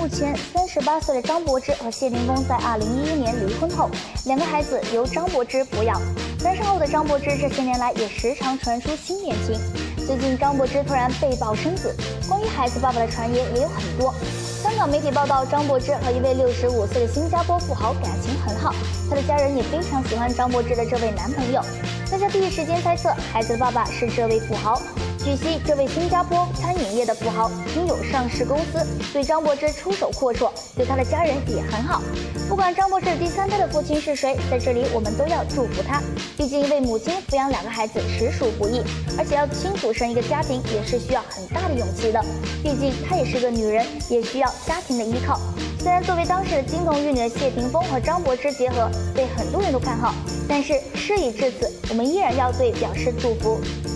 目前38岁的张柏芝和谢霆锋在2011年离婚后，2个孩子由张柏芝抚养。单身后的张柏芝这些年来也时常传出新恋情。最近张柏芝突然被曝生子，关于孩子爸爸的传言也有很多。香港媒体报道，张柏芝和一位65岁的新加坡富豪感情很好，她的家人也非常喜欢张柏芝的这位男朋友。大家第一时间猜测，孩子的爸爸是这位富豪。据悉，这位新加坡餐饮业的富豪拥有上市公司，对张柏芝出手阔绰，对他的家人也很好。不管张柏芝第3胎的父亲是谁，在这里我们都要祝福他。毕竟一位母亲抚养2个孩子实属不易，而且要亲组成一个家庭也是需要很大的勇气的。毕竟她也是个女人，也需要家庭的依靠。虽然作为当时的金童玉女的谢霆锋和张柏芝结合被很多人都看好，但是事已至此，我们依然要对表示祝福。